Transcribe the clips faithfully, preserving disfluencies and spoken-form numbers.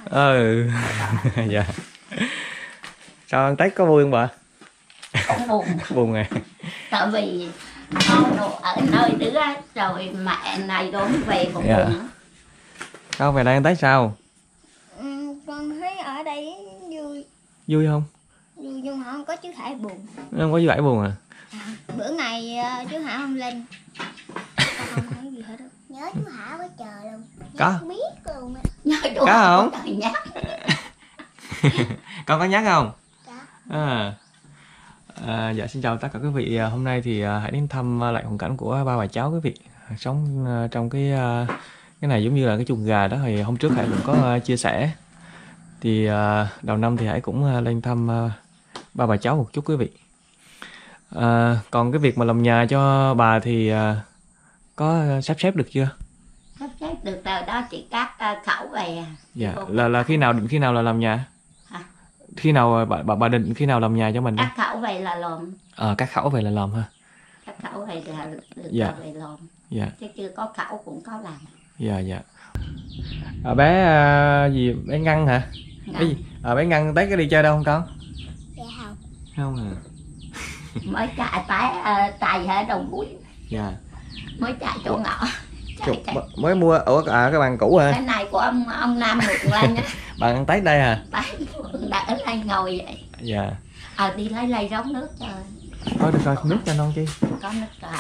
Ừ. Dạ. Sao ăn Tết có vui không bà? Cũng buồn. Buồn à? Tại vì con ở nơi đứa rồi mẹ này đốn về cũng Dạ. buồn. Sao về đây ăn Tết sao? Ừ, con thấy ở đây vui. Vui không? Vui nhưng mà không có chú Hải buồn. Không có vui buồn à? À, bữa ngày uh, chú Hải không lên. Con không thấy gì hết đâu. Nhớ chú Hải quá trời luôn. Nhớ Có biết luôn á. Nhớ chú có không? Nhắc. Con có nhắc không? Dạ. À. À, dạ xin chào tất cả quý vị. Hôm nay thì hãy đến thăm lại hoàn cảnh của ba bà cháu quý vị sống trong cái cái này giống như là cái chuồng gà đó. Thì hôm trước Hải cũng có chia sẻ, thì đầu năm thì Hải cũng lên thăm ba bà cháu một chút quý vị. À, còn cái việc mà làm nhà cho bà thì có sắp xếp được chưa? Sắp xếp được rồi đó, chỉ cắt khẩu về. Dạ, là là khi nào định khi nào là làm nhà? Hả? Khi nào bà bà, bà định khi nào làm nhà cho mình? Cắt khẩu về là làm. Ờ, à, cắt khẩu về là làm ha. Cắt khẩu về là được dạ. về làm. Dạ. Chứ chưa có khẩu cũng có làm. Dạ dạ. À, bé à, gì bé Ngân hả? Cái gì? À, bé Ngân Tết có đi chơi đâu không con? Dạ không. Không à. Mới chạy tái tài ở đầu mũi. Dạ. Mới chạy chỗ ngõ. Chạy, chạy. Mới mua ở à, cái bàn cũ hả? Cái này của ông ông Nam mượn lên á. Bạn ăn Tết đây hả? Tết đã ở đây ngồi vậy. Dạ. À đi lấy lấy rống nước trời. Thôi được rồi, nước cho non chi. Có nước rồi.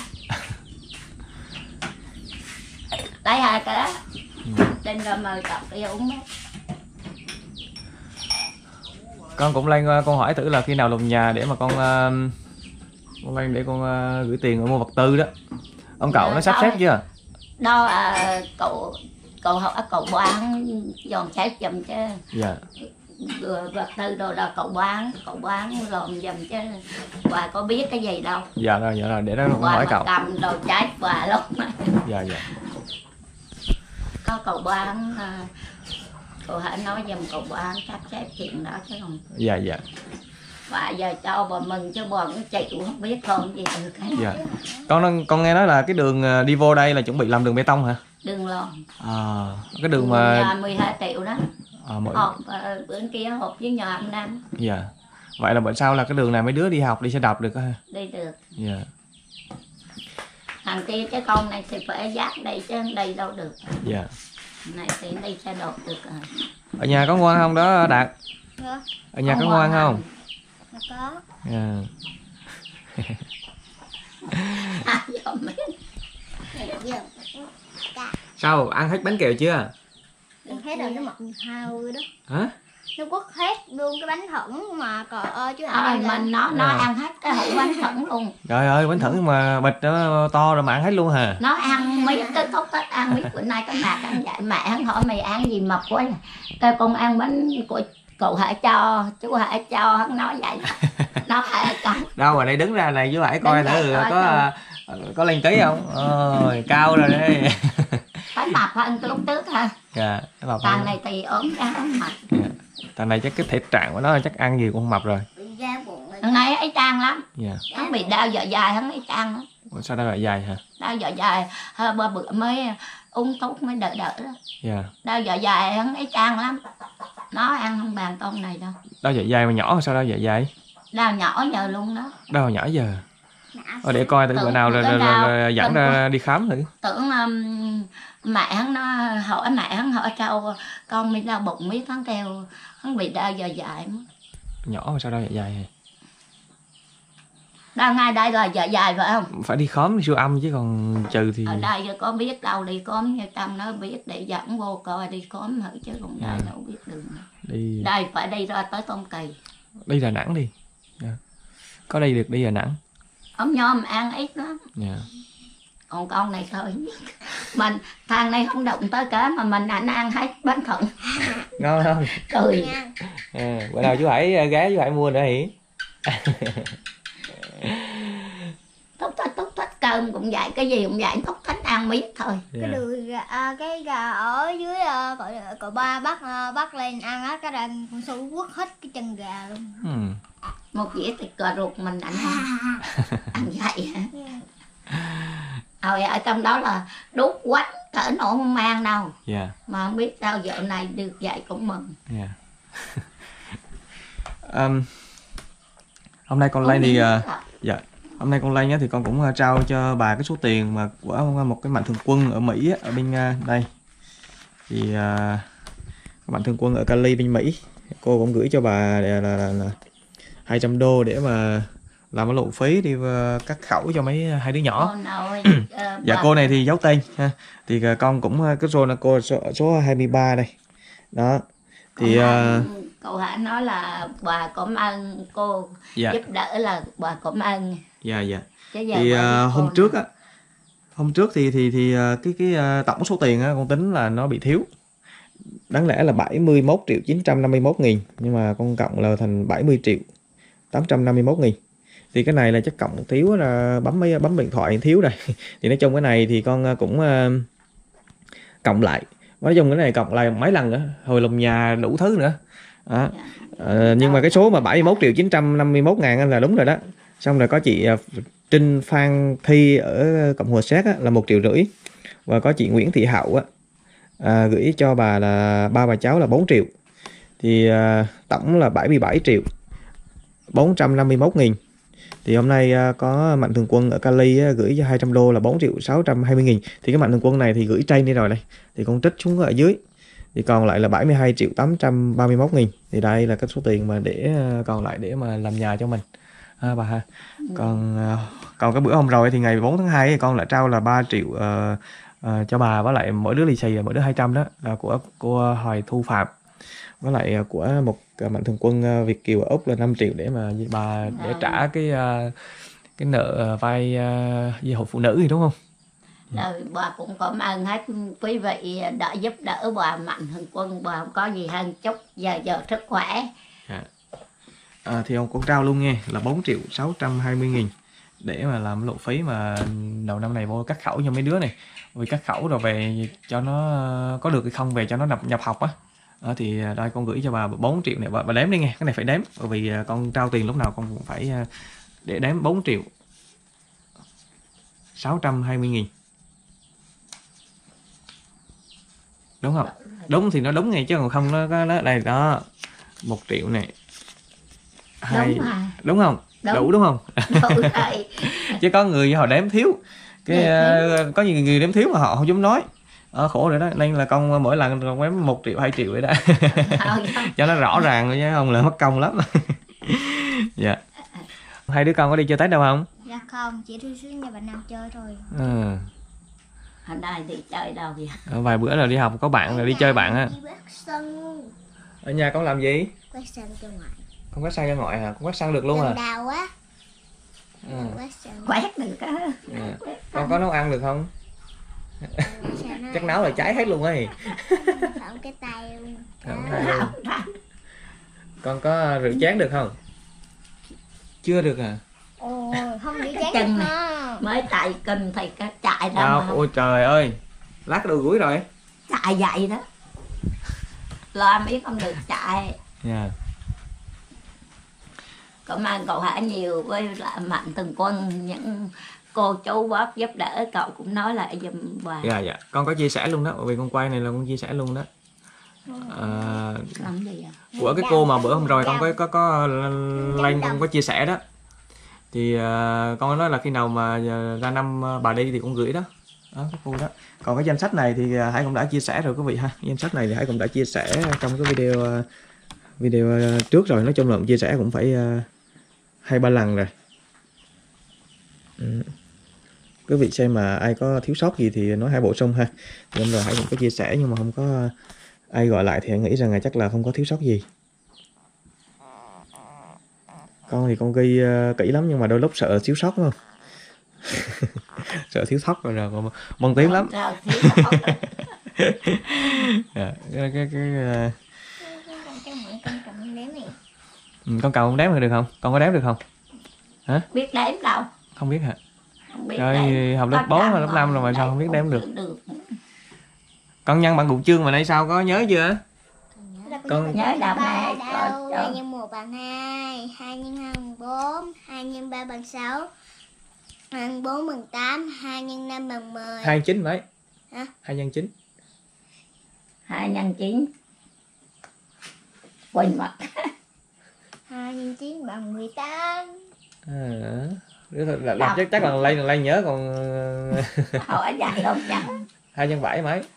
Đây hả cái đó. Ừ. Lên rồi mời cậu kia uống hết. Con cũng lên con hỏi thử là khi nào làm nhà để mà con uh, con lên để con uh, gửi tiền mua vật tư đó. Ông cậu nó sắp xếp chưa? Đó à, cậu cậu hỏi cậu bán dọn xếp giùm chứ. Dạ. Vật tư đồ là cậu bán, cậu bán làm giùm chứ. Bà có biết cái gì đâu. Dạ rồi, dạ rồi, để đó con hỏi cậu. Cầm đồ trái bà luôn. Dạ dạ. Có cậu bán, cậu hãy nói giùm cậu bán sắp xếp chuyện đó chứ không. Dạ dạ. Bà giờ cho bà mừng chứ bà cũng chịu không biết con gì được cái. Dạ. Con con nghe nói là cái đường đi vô đây là chuẩn bị làm đường bê tông hả? Đường làm. À, cái đường mà mười hai triệu đó. À, mỗi... Họp uh, bữa kia họp với nhà ông Nam. Dạ. Vậy là bữa sau là cái đường này mấy đứa đi học đi xe đạp được ha? Đi được. Dạ. Thằng kia cái con này thì phải dắt đây chứ đây đâu được. Dạ. Này thì đi xe đạp được rồi. Ở nhà có ngoan không đó Đạt? Dạ. Ở nhà có, có ngoan không? Dạ có. Dạ. Sao ăn hết bánh kẹo chưa? Ăn hết rồi, nó mập hao đó. Hả? Nó quất hết luôn cái bánh thẫn mà cờ ơi chứ Thôi mình nó nó à. ăn hết cái hũ bánh thẫn luôn. Trời ơi, bánh thẫn mà bịch nó to rồi mà ăn hết luôn hả? Nó ăn mấy cái cốc tết ăn mấy bữa nay cái mạc ăn vậy. Mẹ hắn hỏi mày ăn gì mập quá. Cái con ăn bánh của cậu hãy cho, chú hãy cho, hắn nói vậy. Nó hãy cho. Đâu mà đây đứng ra này chú hãy coi thử có có lên ký không? Ôi, cao rồi đấy. Phải mập hơn cái lúc trước ha. Dạ, yeah, thằng này thì ốm ra không mập. Yeah. Thằng này chắc cái thể trạng của nó chắc ăn gì cũng không mập rồi. Thằng này ấy trang lắm. Dạ. Hắn bị đau dạ dày hắn ấy trang lắm. Ủa, sao đau dạ dày hả? Đau dạ dày, bữa bữa mới uống thuốc mới đỡ đỡ đó. Dạ. Đau dạ dày hắn ấy trang lắm. Nó ăn không bằng con này đâu. Đau dạ dày mà nhỏ sao đau dạ dày? Đau nhỏ giờ luôn đó. Đau nhỏ giờ. Ờ, để coi từ bữa nào rồi, rồi, rồi dẫn ra đi khám thử. Tưởng um, mẹ hắn nó hỏi mẹ hắn hỏi sao con bị đau bụng biết hắn kêu hắn bị đau dạ dày. Nhỏ mà sao đau dạ dày hả? Đau ngay đây là dạ dày phải không? Phải đi khóm đi siêu âm chứ còn trừ thì. Ở đây có biết đâu đi khóm như Tâm nó biết để dẫn vô coi đi khóm thử chứ còn đây đâu biết đường. Đi. Đây phải đi ra tới Tom Kỳ. Đi Đà Nẵng đi. Yeah. Có đi được đi Đà Nẵng. Ông nhom ăn ít lắm. Yeah. Còn con này thôi. Mình thằng này không động tới cả mà mình anh ăn hết bánh thận. Ngon không? Cười. À, bữa nào chú Hải ghé chú Hải mua nữa hỉ. Túc thích túc thích cơm cũng vậy, cái gì cũng vậy, túc thích ăn miết thôi. Yeah. Cái đùi gà, cái gà ở dưới cậu, cậu ba bắt bắt lên ăn á, cái đàn con su quất hết cái chân gà luôn. Hmm. Một dĩa thịt cò ruột mình ăn ăn, ăn vậy hả? Yeah. Rồi ở trong đó là đút quánh cỡ nổ không mang đâu. Dạ. Mà không biết sao giờ này được vậy cũng mừng. Dạ. um, hôm nay con lên thì uh, dạ hôm nay con lên á thì con cũng uh, trao cho bà cái số tiền mà của một cái mạnh thường quân ở Mỹ á, ở bên uh, đây thì uh, mạnh thường quân ở Cali bên Mỹ, cô cũng gửi cho bà là, là, là, là hai trăm đô để mà làm cái lộ phí đi uh, cắt khẩu cho mấy hai đứa nhỏ. Cô nội, uh, Dạ cô này thì giấu tên ha, thì uh, con cũng uh, cái số là cô số, số hai mươi ba đây đó thì uh, cậu Hạ nói là bà cảm ơn cô dạ. giúp đỡ là bà cảm ơn. Dạ dạ. Chứ giờ Thì uh, hôm trước nữa. á, hôm trước thì thì thì uh, cái cái uh, tổng số tiền á con tính là nó bị thiếu, đáng lẽ là bảy mươi mốt triệu chín trăm năm mươi mốt nghìn, nhưng mà con cộng là thành bảy mươi triệu tám trăm năm mươi mốt nghìn. Thì cái này là chắc cộng thiếu là bấm mấy bấm điện thoại thiếu rồi. Thì nói chung cái này thì con cũng uh, cộng lại, nói chung cái này cộng lại mấy lần nữa, hồi lồng nhà đủ thứ nữa đó. À, nhưng mà cái số mà bảy mươi mốt triệu chín trăm năm mươi mốt ngàn là đúng rồi đó. Xong rồi có chị uh, Trinh Phan Thi ở Cộng hòa Séc á, là một triệu rưỡi, và có chị Nguyễn Thị Hậu á, à, gửi cho bà là ba bà cháu là bốn triệu, thì à, tổng là bảy mươi bảy triệu bốn trăm năm mươi mốt nghìn. Thì hôm nay à, có mạnh thường quân ở Cali á, gửi cho hai trăm đô là bốn triệu sáu trăm hai mươi nghìn. Thì cái mạnh thường quân này thì gửi trên đi rồi đây, thì con trích xuống ở dưới, thì còn lại là bảy mươi hai triệu tám trăm ba mươi mốt nghìn. Thì đây là cái số tiền mà để còn lại để mà làm nhà cho mình à, bà ha. Còn còn cái bữa hôm rồi thì ngày bốn tháng hai thì con lại trao là ba triệu uh, uh, cho bà, với lại mỗi đứa lì xì mỗi đứa hai trăm đó là của cô Hoài Thu Phạm, với lại của một mạnh thường quân Việt Kiều ở Úc là năm triệu để mà bà để trả cái uh, cái nợ vay uh, với hội phụ nữ thì đúng không? Rồi bà cũng cảm ơn hết quý vị đã giúp đỡ bà mạnh thường quân, bà không có gì hơn chúc giờ giờ sức khỏe. Yeah. À, thì ông con trao luôn nghe là bốn triệu sáu trăm hai mươi nghìn để mà làm lộ phí mà đầu năm này vô cắt khẩu cho mấy đứa này, vì cắt khẩu rồi về cho nó có được hay không, về cho nó nhập nhập học á. À, thì đây con gửi cho bà bốn triệu này, bà, bà đếm đi nghe, cái này phải đếm, bởi vì con trao tiền lúc nào con cũng phải để đếm bốn triệu sáu trăm hai mươi nghìn, đúng không? Đúng thì nó đúng ngay chứ còn không nó có nó đây đó, một triệu này hai Đúng, à. Đúng không? Đúng. Đủ đúng không? Đủ rồi. Chứ có người họ đếm thiếu cái uh, có nhiều người đếm thiếu mà họ không dám nói, à, khổ rồi đó, nên là con mỗi lần con đếm một triệu hai triệu vậy đó. Cho nó rõ ràng chứ không là mất công lắm. Dạ. Hai đứa con có đi chơi Tết đâu không? Dạ không, chỉ đi xuống nhà bạn Nam chơi thôi. À. Ở đây đi chơi đâu vậy? À, vài bữa là đi học có bạn là đi chơi bạn á. Ở nhà con làm gì? Quét sân cho ngoại. Con quét sân cho ngoại hả? Con quét sân được luôn à? Đau á. À. Quét được á. À. Con có nấu ăn được không? Chắc nấu là cháy hết luôn ấy. Không cái tay luôn. Con có rửa chén được không? Chưa được à? Ồ, không rửa chén chân này mới tại kinh thì cái chạy ra. Ôi trời ơi, lát đồ gũi rồi. Chạy vậy đó, lo biết không được chạy. Yeah. Cảm ơn cậu Hải nhiều, với lại mạnh thường quân, những cô chú bác giúp đỡ cậu cũng nói lại giùm bà. Dạ dạ, con có chia sẻ luôn đó, bởi vì con quay này là con chia sẻ luôn đó. À, làm gì à? Của cái cô mà bữa hôm rồi con có có có lên con có chia sẻ đó, thì uh, con nói là khi nào mà ra năm bà đi thì con gửi đó, đó cái cô đó. Còn cái danh sách này thì Hải cũng đã chia sẻ rồi quý vị ha, danh sách này thì Hải cũng đã chia sẻ trong cái video video trước rồi, nói chung là chia sẻ cũng phải uh, hai ba lần rồi. Ừ. Quý vị xem mà ai có thiếu sót gì thì nói Hải bổ sung ha. Thì hôm rồi Hải cũng có chia sẻ nhưng mà không có ai gọi lại thì Hải nghĩ rằng là chắc là không có thiếu sót gì. Con thì con ghi uh, kỹ lắm nhưng mà đôi lúc sợ thiếu sót đúng không? Sợ thiếu sót rồi rồi còn mong tiếng lắm. À, cái cái cái uh... ừ, con cầu không đếm được không? Con có đếm được không? Hả? Biết đếm đâu. Không biết hả? Không biết. Trời, học lớp bốn hay lớp năm rồi mà sao không biết đếm được? được. Con nhân bằng cụ chương mà nay sao có nhớ chưa? Con nhớ đâu ba đâu, hai nhân một bằng hai, hai nhân hai bằng bốn, hai nhân ba bằng sáu, hai nhân bốn bằng tám, hai nhân năm bằng mười. hai chín mấy? Hả? Hai nhân chín. Hai nhân chín. Quên mất. Hai nhân chín bằng mười tám. À, là, là, chắc chắc là lây lây nhớ còn Hỏi vậy không chắc. hai nhân bảy mấy.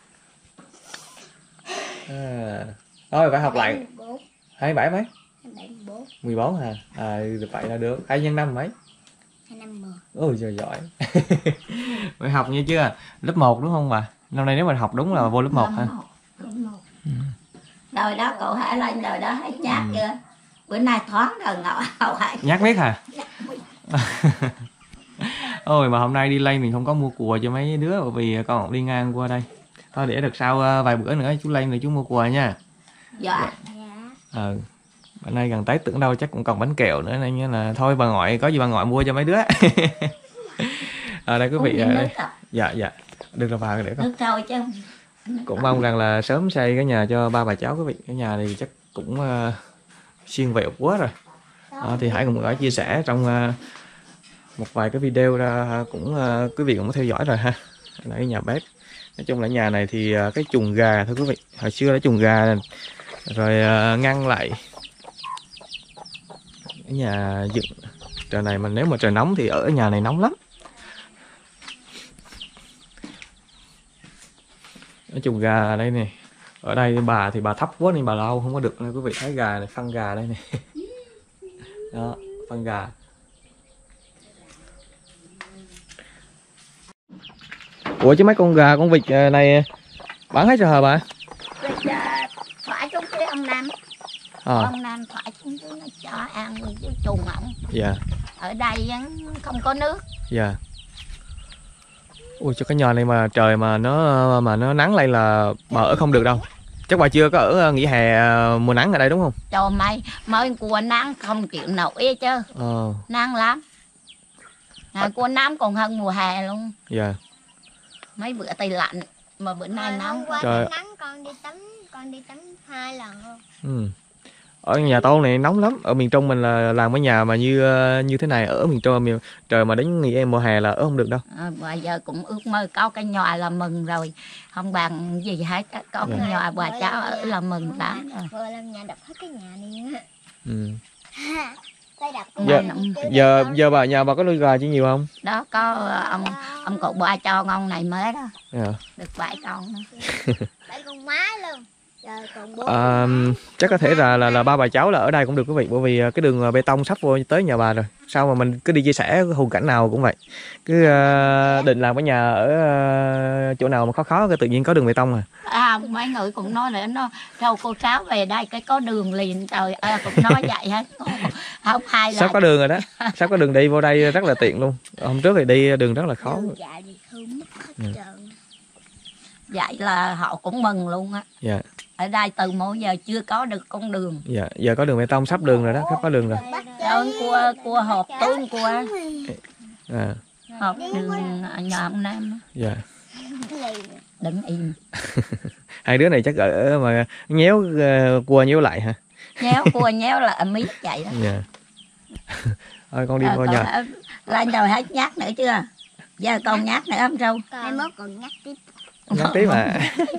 À, thôi phải học lại. Hai bảy mấy? mười bốn hả? À, được vậy là được. Hai nhân năm mấy? Hai năm mười. Ôi trời giỏi. Phải học như chưa? Lớp một đúng không bà? Năm nay nếu mà học đúng là vô lớp một ha. Lớp một. Ừ. Đời đó cậu Hải lên đời đó hết nhát ừ. chưa? Bữa nay thoáng rồi ngọ hậu Hải. Nhát biết hả? Ôi mà hôm nay đi lây mình không có mua cùa cho mấy đứa bởi vì con đi ngang qua đây. Thôi để được sau vài bữa nữa chú lây rồi chú mua cùa nha. Dạ. Ờ. Bữa nay gần Tết tưởng đâu chắc cũng còn bánh kẹo nữa nên là thôi bà ngoại có gì bà ngoại mua cho mấy đứa. Ở đây quý vị đây. Dạ dạ. Được rồi vào để con. Nước trôi chứ. Cũng mong rằng là sớm xây cái nhà cho ba bà cháu quý vị. Cái nhà này chắc cũng uh, xiên vẹo quá rồi. Đó, thì Hải cũng có chia sẻ trong uh, một vài cái video ra cũng uh, quý vị cũng có theo dõi rồi ha. Đây là nhà bếp. Nói chung là nhà này thì uh, cái chuồng gà thôi quý vị. Hồi xưa là chuồng gà rồi uh, ngăn lại cái nhà dựng. Trời này mà nếu mà trời nóng thì ở nhà này nóng lắm. Cái chuồng gà ở đây này. Ở đây bà thì bà thấp quá nên bà lâu không có được. Quý vị thấy gà này, phân gà đây này. Đó, phân gà. Ủa chứ mấy con gà, con vịt này bán hết rồi hả bà? Vịt phải xuống cái ông Nam. À. Ông Nam phải xuống dưới nó cho ăn chứ chuồng ổng. Dạ. Ở đây không có nước. Dạ. Ui cho cái nhà này mà trời mà nó mà nó nắng lên là bà ở không được đâu. Chắc bà chưa có ở nghỉ hè mùa nắng ở đây đúng không? Trời mày mới cua nắng không chịu nổi chứ. Ờ. Nắng lắm. Ngày cua nắng còn hơn mùa hè luôn. Dạ. Mấy bữa tây lạnh mà bữa nay nắng quá. Trời nắng con đi tắm con đi tắm hai lần luôn. Ừ. Ở nhà tôi này nóng lắm. Ở miền Trung mình là làm cái nhà mà như như thế này. Ở miền Trung trời mà đến nghỉ em mùa hè là ở không được đâu. À, bây giờ cũng ước mơ có cái nhà là mừng rồi. Không bằng gì hết. Có cái yeah. nhà bà cháu ở là mừng lắm. Vừa làm nhà đập hết cái nhà này á. Ừ. Giờ, giờ giờ bà nhà bà có nuôi gà chứ nhiều không? Đó có ông ông cậu ba cho ngon này mới đó. Yeah. Được bảy con nữa. bảy con má luôn. À, chắc có thể là, là là ba bà cháu là ở đây cũng được quý vị, bởi vì cái đường bê tông sắp vô tới nhà bà rồi. Sao mà mình cứ đi chia sẻ hoàn cảnh nào cũng vậy, cứ uh, định làm cái nhà ở uh, chỗ nào mà khó khó cái tự nhiên có đường bê tông à. À mấy người cũng nói là nó sao cô Sáu về đây cái có đường liền trời à, cũng nói vậy hết. Không hay là sắp có đường rồi đó, sắp có đường đi vô đây rất là tiện luôn. Hôm trước thì đi đường rất là khó. Vậy là họ cũng mừng luôn á. Dạ. Ở đây từ mỗi giờ chưa có được con đường. Dạ, giờ có đường bê tông sắp đường rồi đó, sắp có đường rồi. Đơn cua cua hộp tướng cua. À. Hộp đường nhà ông Nam. Dạ. Đừng im. Hai đứa này chắc ở mà nhéo uh, cua nhéo lại hả? Nhéo cua nhéo là miết vậy đó. Dạ. Thôi con đi à, vô nhà. Lên rồi hết nhát nữa chưa? Giờ còn nhát nữa không Trâu? Mai mốt còn nhát tiếp. Nhát tiếp mà.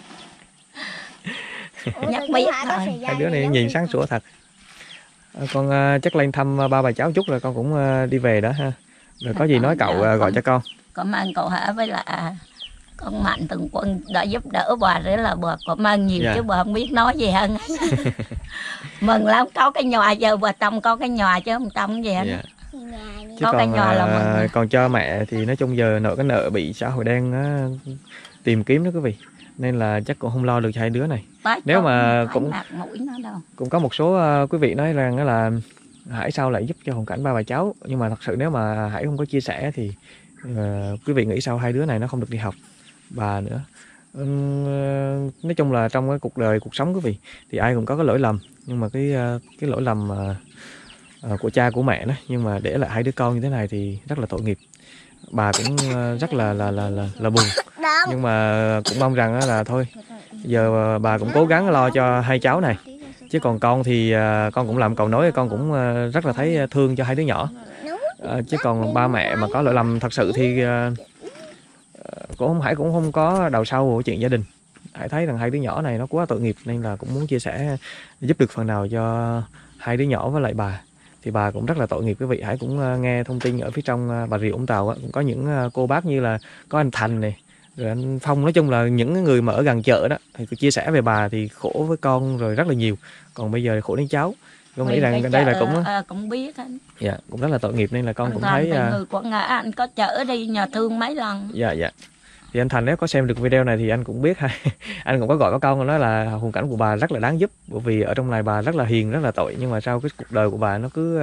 Nhắc biết thôi. Hai đứa này nhìn sáng sủa thật. Con uh, chắc lên thăm ba bà cháu chút rồi con cũng uh, đi về đó ha. Rồi có gì nói cậu uh, gọi cho con. Cảm ơn cậu hả, với là con Mạnh Thường Quân đã giúp đỡ bà, để là bà cảm ơn nhiều. Dạ. Chứ bà không biết nói gì hơn. Mừng lắm, có cái nhòa giờ bà Tâm có cái nhòa chứ không Tâm gì hết. Dạ. Chứ có còn, cái nhòa là mừng. Còn cho mẹ thì nói chung giờ nợ cái nợ bị xã hội đen uh, tìm kiếm đó quý vị. Nên là chắc cũng không lo được cho hai đứa này. Bác nếu mà cũng cũng có một số uh, quý vị nói rằng là Hải sao lại giúp cho hoàn cảnh ba bà cháu, nhưng mà thật sự nếu mà Hải không có chia sẻ thì uh, quý vị nghĩ sao hai đứa này nó không được đi học bà nữa. Um, nói chung là trong cái cuộc đời cuộc sống quý vị thì ai cũng có cái lỗi lầm, nhưng mà cái uh, cái lỗi lầm uh, uh, của cha của mẹ đó, nhưng mà để lại hai đứa con như thế này thì rất là tội nghiệp. Bà cũng uh, rất là là là là, là buồn, nhưng mà cũng mong rằng là thôi giờ bà cũng cố gắng lo cho hai cháu này, chứ còn con thì uh, con cũng làm cầu nối, con cũng uh, rất là thấy thương cho hai đứa nhỏ. Uh, chứ còn ba mẹ mà có lỗi lầm thật sự thì uh, cũng không Hải cũng không có đầu sâu vào chuyện gia đình. Hải thấy rằng hai đứa nhỏ này nó quá tội nghiệp nên là cũng muốn chia sẻ giúp được phần nào cho hai đứa nhỏ với lại bà. Thì bà cũng rất là tội nghiệp quý vị. Hải cũng nghe thông tin ở phía trong Bà Rịa Vũng Tàu á, cũng có những cô bác như là có anh Thành này, rồi anh Phong, nói chung là những người mà ở gần chợ đó thì chia sẻ về bà thì khổ với con rồi rất là nhiều. Còn bây giờ thì khổ đến cháu. Con nghĩ rằng đây là cũng à, cũng biết anh. Dạ, cũng rất là tội nghiệp nên là con anh cũng Thành thấy người Quảng Ngãi anh có chở đi nhờ thương mấy lần. Dạ dạ. Thì anh Thành nếu có xem được video này thì anh cũng biết hay anh cũng có gọi có câu nói là hoàn cảnh của bà rất là đáng giúp, bởi vì ở trong này bà rất là hiền, rất là tội, nhưng mà sau cái cuộc đời của bà nó cứ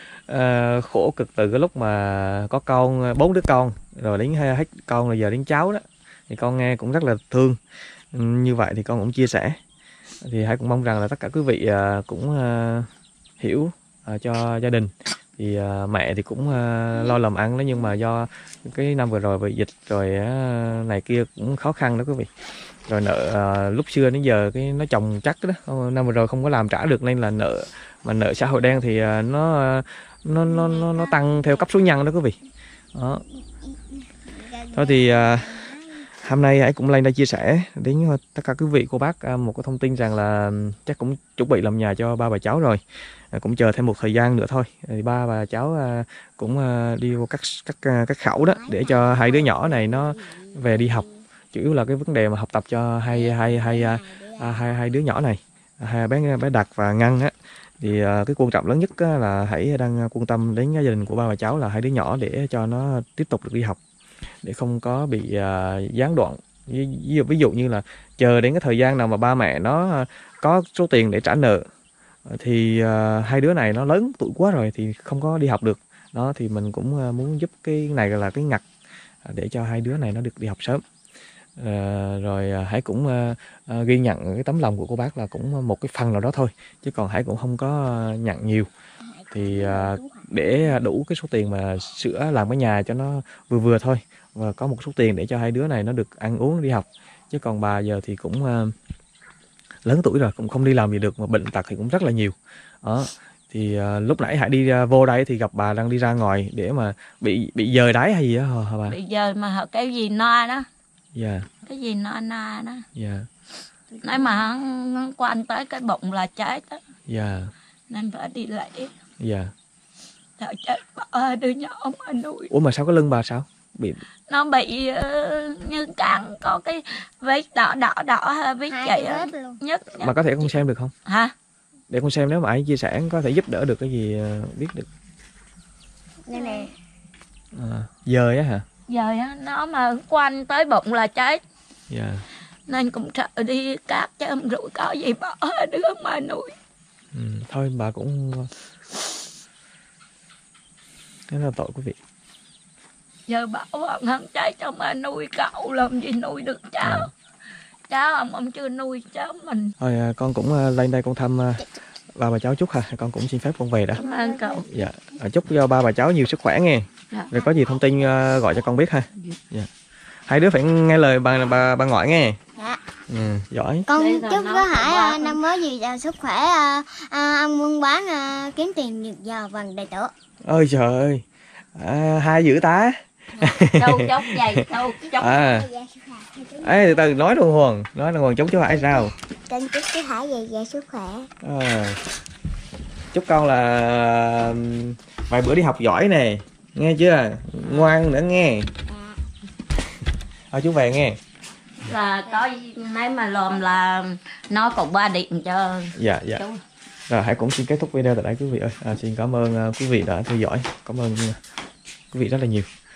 uh, khổ cực từ cái lúc mà có con, bốn đứa con rồi đến hết con rồi giờ đến cháu đó, thì con nghe cũng rất là thương. Như vậy thì con cũng chia sẻ. Thì Hải cũng mong rằng là tất cả quý vị uh, cũng uh, hiểu uh, cho gia đình. Thì uh, mẹ thì cũng uh, lo làm ăn đó, nhưng mà do cái năm vừa rồi bị dịch rồi uh, này kia cũng khó khăn đó quý vị. Rồi nợ uh, lúc xưa đến giờ cái nó chồng chắc đó, năm vừa rồi không có làm trả được nên là nợ, mà nợ xã hội đen thì uh, nó, uh, nó nó nó nó tăng theo cấp số nhân đó quý vị. Đó. Thôi thì uh, hôm nay Hải cũng lên đây chia sẻ đến tất cả quý vị cô bác một cái thông tin rằng là chắc cũng chuẩn bị làm nhà cho ba bà cháu rồi, cũng chờ thêm một thời gian nữa thôi thì ba bà cháu cũng đi vô các các các khẩu đó để cho hai đứa nhỏ này nó về đi học. Chủ yếu là cái vấn đề mà học tập cho hai hai hai hai hai đứa nhỏ này, hai bé bé Đạt và Ngân á, thì cái quan trọng lớn nhất là Hải đang quan tâm đến gia đình của ba bà cháu là hai đứa nhỏ để cho nó tiếp tục được đi học, để không có bị uh, gián đoạn. Ví dụ, ví dụ như là chờ đến cái thời gian nào mà ba mẹ nó có số tiền để trả nợ thì uh, hai đứa này nó lớn tuổi quá rồi thì không có đi học được. Đó thì mình cũng uh, muốn giúp cái này là cái ngặt để cho hai đứa này nó được đi học sớm. Uh, rồi uh, Hải cũng uh, uh, ghi nhận cái tấm lòng của cô bác là cũng một cái phần nào đó thôi, chứ còn Hải cũng không có uh, nhận nhiều. Thì uh, để đủ cái số tiền mà sửa làm cái nhà cho nó vừa vừa thôi, và có một số tiền để cho hai đứa này nó được ăn uống đi học. Chứ còn bà giờ thì cũng uh, lớn tuổi rồi, cũng không đi làm gì được, mà bệnh tật thì cũng rất là nhiều. Đó thì uh, lúc nãy Hải đi uh, vô đây thì gặp bà đang đi ra ngoài để mà bị bị dời đáy hay gì đó hả bà? Bị dời mà cái gì no đó. Dạ. Yeah. Cái gì no no đó. Dạ. Yeah. Nói mà hắn quan tới cái bụng là chết đó. Dạ. Yeah. Nên phải đi lễ. Dạ. Yeah. Trời chết bỏ đứa nhỏ mà nuôi. Ủa mà sao cái lưng bà sao? Bị nó bị uh, như cắn, có cái vết đỏ đỏ đỏ vết chảy nhất. Mà có thể con xem được không? Hả? Để con xem nếu mà ai chia sẻ có thể giúp đỡ được cái gì biết được. Đây nè. À, dời á hả? Dời á, nó mà quanh tới bụng là chết. Dạ. Yeah. Nên cũng sợ đi cắt chứ không rủi có gì bỏ đứa mà nuôi. Ừ, thôi bà cũng rất là tội quý vị. Giờ bảo ông hắn cháy cho mà nuôi cậu làm gì nuôi được cháu. À. Cháu ông ông chưa nuôi cháu mình. Thôi con cũng lên đây con thăm ba bà cháu chút ha, con cũng xin phép con về đã. Cảm ơn cậu. Dạ, chúc cho ba bà cháu nhiều sức khỏe nghe. Dạ. Rồi có gì thông tin gọi cho con biết ha. Dạ. Hai đứa phải nghe lời bà bà bà ngoại nghe. Dạ. Ừ, giỏi. Con chúc có Hải năm mới gì sức khỏe, à, ăn buôn bán, à, kiếm tiền được giàu bằng đầy tớ. Ôi trời ơi, à, hai dữ tá. Đâu chốc vậy, đâu chốc. À. Ê, từ từ nói đàng hoàng, nói đàng hoàng chúc chú Hải sao? Con chúc chú Hải về về sức khỏe. À. Chúc con là vài bữa đi học giỏi nè, nghe chưa? Ngoan nữa nghe. Thôi chú về nghe. Là có nếu mà làm là nó còn ba điện cho. Dạ dạ. Chú. Rồi Hải cũng xin kết thúc video tại đây quý vị ơi. À, xin cảm ơn uh, quý vị đã theo dõi. Cảm ơn uh, quý vị rất là nhiều.